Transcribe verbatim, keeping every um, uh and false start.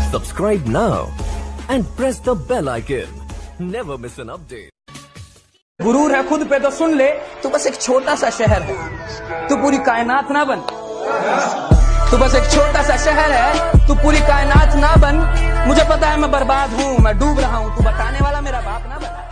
Subscribe now and press the bell icon. Never miss an update. गुरूर है खुद पे तो सुन ले, तू बस एक छोटा सा शहर है, तू पूरी कायनात ना बन। तू बस एक छोटा सा शहर है, तू पूरी कायनात ना बन। मुझे पता है मैं बर्बाद हूँ, मैं डूब रहा हूँ, तू बताने वाला मेरा बाप ना बन।